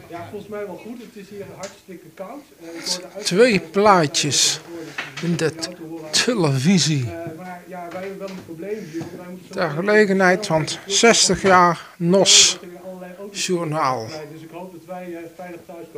Ja, volgens mij wel goed. Het is hier hartstikke koud. 2 plaatjes in de televisie. Maar ja, wij hebben wel een probleem hier. Wij moeten Ter gelegenheid van 60 jaar NOS Journaal. Dus ik hoop dat wij veilig thuis komen.